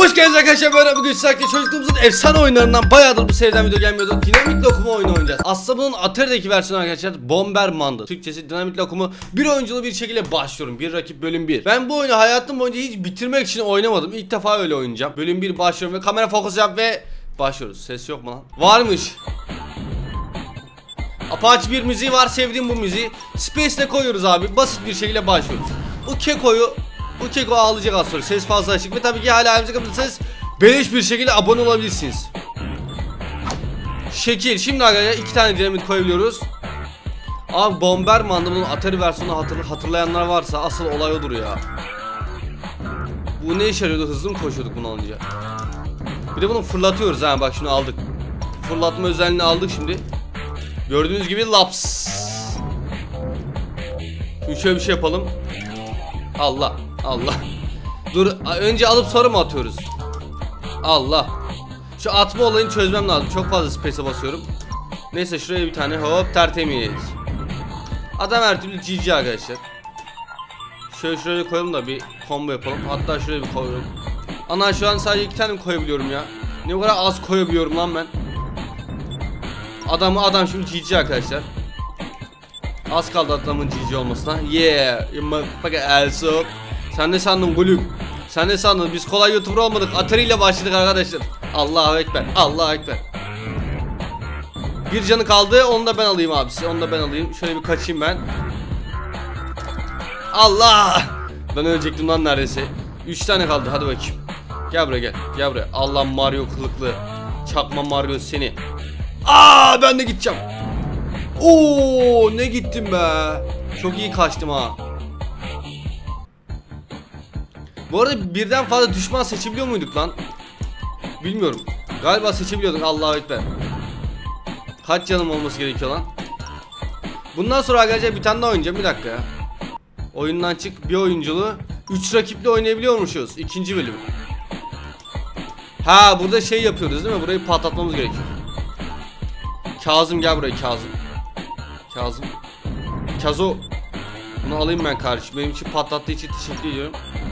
Hoş geldiniz arkadaşlar. Böyle bugün sizlerle çocukluğumuzun efsane oyunlarından bayağıdır bu seriden video gelmiyordu. Dinamit Lokum'u oyunu oynayacağız. Aslında bunun Atari'deki versiyonu arkadaşlar Bomberman'dı. Türkçesi Dinamit Lokum'u bir oyunculu bir şekilde başlıyorum. Bir rakip bölüm 1. Ben bu oyunu hayatım boyunca hiç bitirmek için oynamadım. İlk defa öyle oynayacağım. Bölüm 1 başlıyorum ve kamera fokus yap ve başlıyoruz. Ses yok mu lan? Varmış. Apache bir müziği var, sevdiğim bu müziği. Space'le koyuyoruz abi. Basit bir şekilde başlıyoruz. Bu keko ağlayacak az sonra. Ses fazla açık ve tabii ki hala elimize kapatırsanız beleş bir şekilde abone olabilirsiniz. Şekil. Şimdi arkadaşlar 2 tane dinamit koyabiliyoruz. Abi Bomberman'da bunun Atari versiyonu hatırlayanlar varsa asıl olay odur ya. Bu ne işe yarıyordu? Hızlı mı koşuyorduk bunu alınca? Bir de bunu fırlatıyoruz ha, bak şunu aldık. Fırlatma özelliğini aldık şimdi. Gördüğünüz gibi laps. Şimdi şöyle bir şey yapalım. Allah. Dur, önce alıp sonra mı atıyoruz? Allah. Şu atma olayını çözmem lazım. Çok fazla space'e basıyorum. Neyse şuraya bir tane hop tertemiz. Adam her türlü GG arkadaşlar. Şöyle koyalım da bir combo yapalım. Hatta şuraya bir koyalım. Ana şu an sadece 2 tane mi koyabiliyorum ya? Ne kadar az koyabiliyorum lan ben. Adam şimdi GG arkadaşlar. Az kaldı adamın GG olmasına. Yeah, you motherfucker also. Sen ne sandın gülüm? Sen ne sandın? Biz kolay YouTuber olmadık. Atari ile başladık arkadaşlar. Allahu ekber. Allahu ekber. Bir canı kaldı. Onu da ben alayım abisi. Onu da ben alayım. Şöyle bir kaçayım ben. Allah! Ben ölecektim lan neredeyse. 3 tane kaldı. Hadi bakayım. Gel buraya gel. Gel buraya. Allah Mario kılıklı. Çakma Mario seni. Aa, ben de gideceğim. Oo, ne gittim be. Çok iyi kaçtım ha. Bu arada birden fazla düşman seçebiliyor muyduk lan? Bilmiyorum. Galiba seçebiliyorduk. Allahu ekber. Kaç canım olması gerekiyor lan? Bundan sonra arkadaşlar bir tane daha oynayacağım. Bir dakika ya. Oyundan çık. Bir oyunculuğu 3 rakiple oynayabiliyormuşuz. 2. bölüm. Ha, burada şey yapıyoruz değil mi? Burayı patlatmamız gerekiyor. Kazım gel buraya Kazım. Kazo. Bunu alayım ben kardeşim. Benim için patlattığı için teşekkür ediyorum.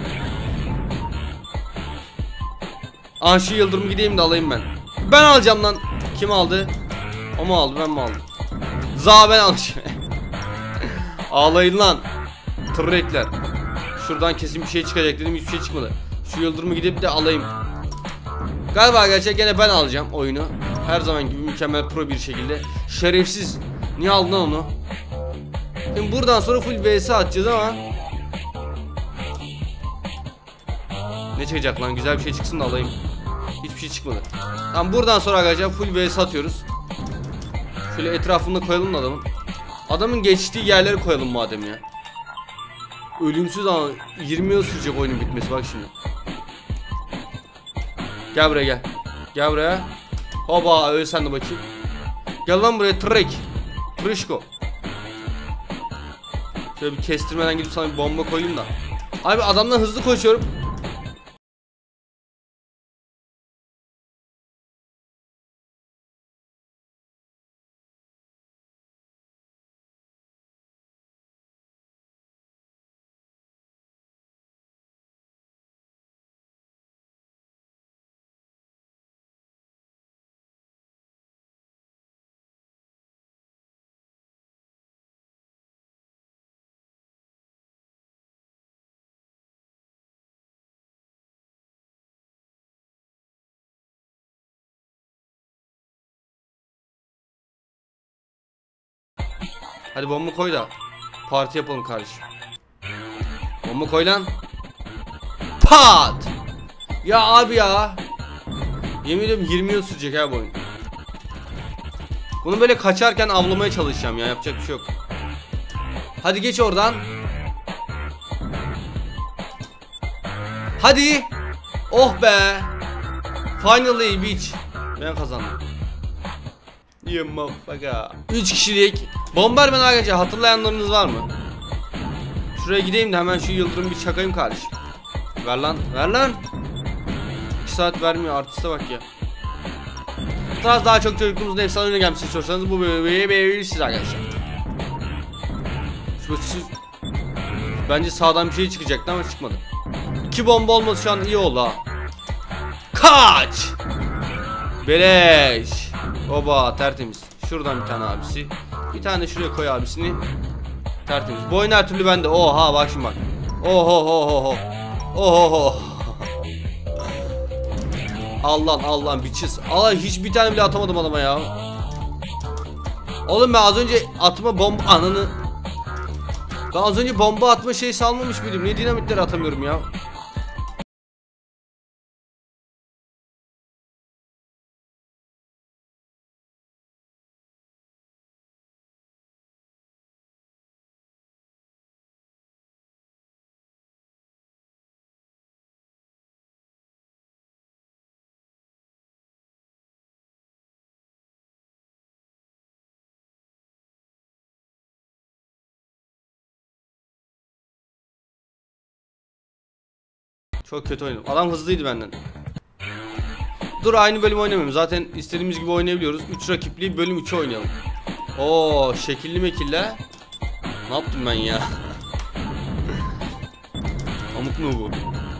Şu yıldırımı gideyim de alayım ben. Ben alacağım lan. Kim aldı? O mu aldı, ben mi aldım? Ben almışım. Ağlayın lan. Tırrekler. Şuradan kesin bir şey çıkacak dedim, hiçbir şey çıkmadı. Şu yıldırımı gidip de alayım. Galiba arkadaşlar gene ben alacağım oyunu. Her zaman gibi mükemmel pro bir şekilde. Şerefsiz. Niye aldın onu? Şimdi buradan sonra full vs atacağız ama ne çıkacak lan? Güzel bir şey çıksın da alayım. Hiçbir şey çıkmadı. Tamam, buradan sonra arkadaşlar full vs atıyoruz. Şöyle etrafında koyalım da adamın geçtiği yerleri koyalım madem ya. Ölümsüz ama 20 yıl sürecek oyunun bitmesi, bak şimdi. Gel buraya gel. Gel buraya. Hoba, öyle sen de bakayım. Gel lan buraya trek. Trişko. Şöyle bir kestirmeden gidip sana bir bomba koyayım da. Abi adamdan hızlı koşuyorum. Hadi bomba koy da parti yapalım kardeşim. Bomba koy lan. Pat. Ya abi ya. Yemin ediyorum 20 yıl sürecek ha bu oyun. Bunu böyle kaçarken avlamaya çalışacağım ya, yapacak bir şey yok. Hadi geç oradan. Hadi. Oh be. Finally bitch. Ben kazandım. 3 kişilik Bomberman arkadaşlar, hatırlayanlarınız var mı? Şuraya gideyim de hemen şu yıldırımı bir çakayım kardeşim. Ver lan, ver lan. 2 saat vermiyor, artiste bak ya. Daha çok çocukluğumuzun efsane oyunu gelmişsiniz sorsanız bu bölümü beğenirsiniz arkadaşlar. Bence sağdan bir şey çıkacaktı ama çıkmadı. 2 bomba olması şu an iyi oldu ha. Kaç. Beleş. Oba tertemiz. Şuradan bir tane abisi. Bir tane şuraya koy abisini. Tertemiz. Bu oyun her türlü bende. Oha bak şimdi bak. Oho ho ho ho. Oho ho. Allah biçiz. Allah hiç bir tane bile atamadım adama ya. Oğlum ben az önce atma bomba ananı. Ben az önce bomba atma şey salmamış mıydım? Niye dinamitleri atamıyorum ya? Çok kötü oynadım. Adam hızlıydı benden. Dur aynı bölüm oynamıyorum. Zaten istediğimiz gibi oynayabiliyoruz. 3 rakipli bölüm 3'ü oynayalım. Oo şekilli mekille. Ne yaptım ben ya? Pamuk mu bu?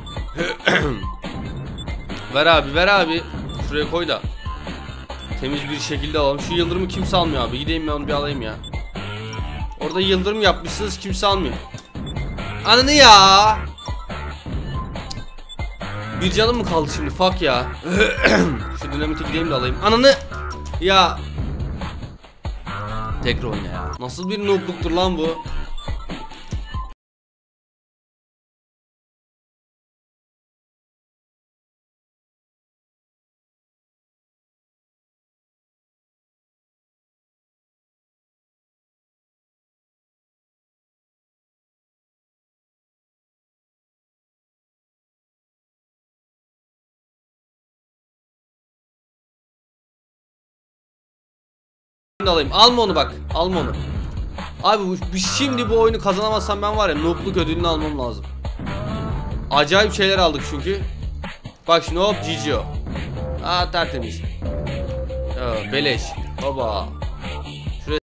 Ver abi ver abi. Şuraya koy da. Temiz bir şekilde alalım. Şu yıldırımı kimse almıyor abi. Gideyim ben onu bir alayım ya. Orada yıldırım yapmışsınız kimse almıyor. Ananı ya. Bir canım mı kaldı şimdi? Fuck ya. Şu dinamite gideyim de alayım. Ananı. Ya. Tekrar oyna ya. Nasıl bir noobluktur lan bu? Alayım. Alma onu bak. Alma onu. Abi şimdi bu oyunu kazanamazsam ben var ya noobluk ödülünü almam lazım. Acayip şeyler aldık çünkü. Bak şimdi hop GG o. Aa tertemiz. Ya, beleş. Baba. Şuraya.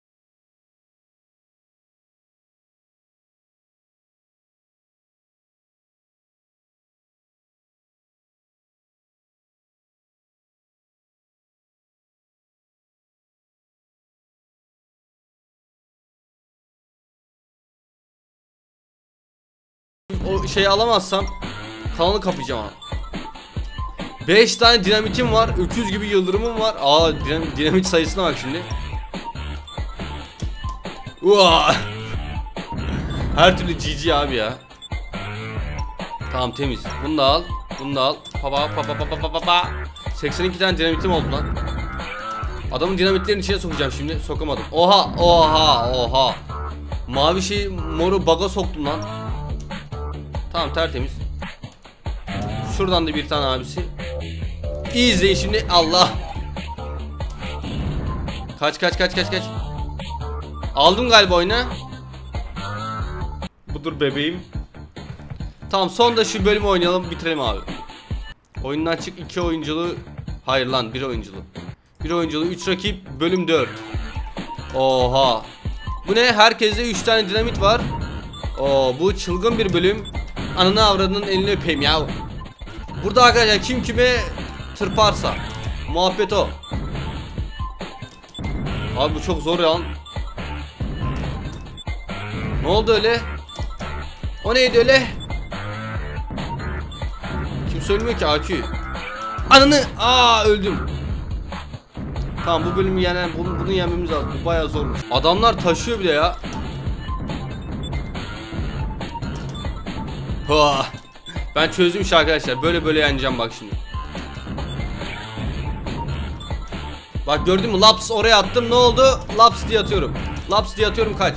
O şeyi alamazsam kanalı kapayacağım abi. 5 tane dinamitim var. Öküz gibi yıldırımım var. Aa dinamit sayısına bak şimdi. Uaa. Her türlü GG abi ya. Tamam temiz. Bunu da al. Bunu da al. Pa. 82 tane dinamitim oldu lan. Adamın dinamitlerin içine sokacağım şimdi. Sokamadım. Oha. Mavi şey moru baga soktum lan. Tamam tertemiz. Şuradan da bir tane abisi. İyi izleyin şimdi. Allah. Kaç. Aldım galiba oyuna. Budur bebeğim. Tamam son da şu bölümü oynayalım bitirelim abi. Oyundan çık 2 oyunculu. Hayır lan 1 oyunculu. 1 oyunculu 3 rakip bölüm 4. Oha. Bu ne? Herkeste 3 tane dinamit var. Oo bu çılgın bir bölüm. Ananı avradının elini öpeyim ya. Burada arkadaşlar kim kime tırparsa muhabbet o. Abi bu çok zor ya. Ne oldu öyle? O neydi öyle? Kim söylemiyor ki AQ. Ananı öldüm. Tamam bu bölümü yenen bunu yenmemiz lazım. Bu bayağı zormuş. Adamlar taşıyor bile ya. Ben çözdüm şu arkadaşlar. Böyle yeneceğim bak şimdi. Bak gördün mü? Laps oraya attım. Ne oldu? Laps diye atıyorum. Laps diye atıyorum kaç.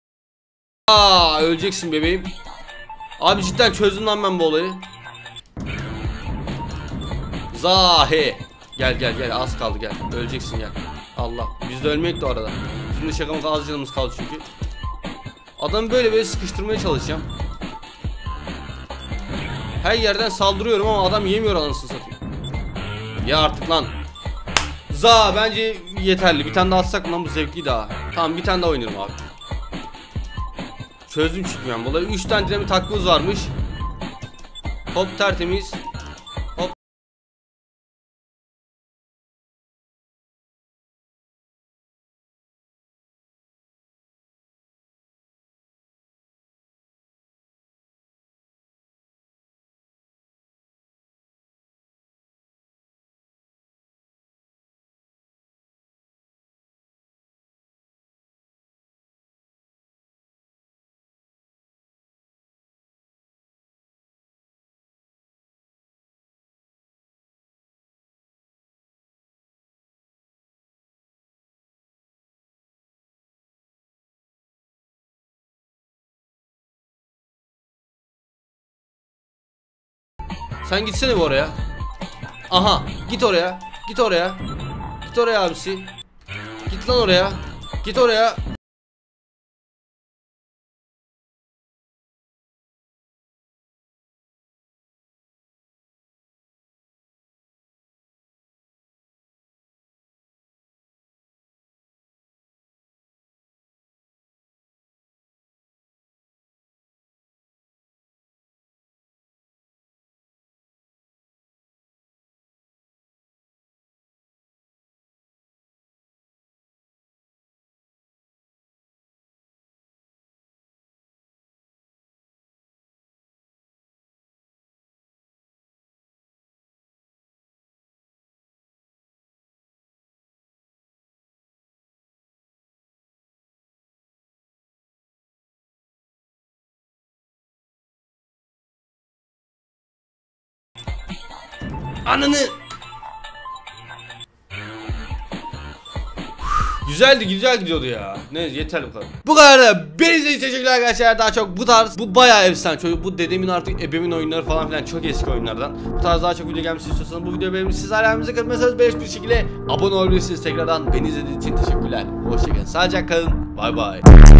Öleceksin bebeğim. Abi cidden çözdüm lan ben bu olayı. Zahi. Gel gel gel, az kaldı, gel. Öleceksin, gel. Allah. Biz de ölmek de orada. Şimdi şakamız, az canımız kaldı çünkü. Adamı böyle sıkıştırmaya çalışacağım. Her yerden saldırıyorum ama adam yemiyor, anasını satayım. Ya artık lan. Za bence yeterli. Bir tane daha atsak mı lan, bu zevkli daha. Tamam, bir tane daha oynarım abi. Çözdüm çünkü ben bu olayı. 3 tane dinamit hakkımız varmış. Hop, tertemiz. Hop. Sen gitsene bu oraya. Aha, git oraya. Git oraya. Git oraya abisi. Git lan oraya. Git oraya. Ananı. Güzeldi, güzel gidiyordu ya. Neyse, yeter bu kadar. Bu kadar da. Beni izlediğiniz için teşekkürler arkadaşlar. Daha çok bu tarz, bu bayağı efsane. Çocuk, bu dedemin artık ebemin oyunları falan filan, çok eski oyunlardan. Bu tarz daha çok video gelmesini istiyorsanız bu videoyu beğenmişsiniz. Ailemize katılmasanız bir şekilde abone olabilirsiniz. Tekrardan beni izlediğiniz için teşekkürler. Hoşçakalın. Sağlıcakla kalın. Bay bay.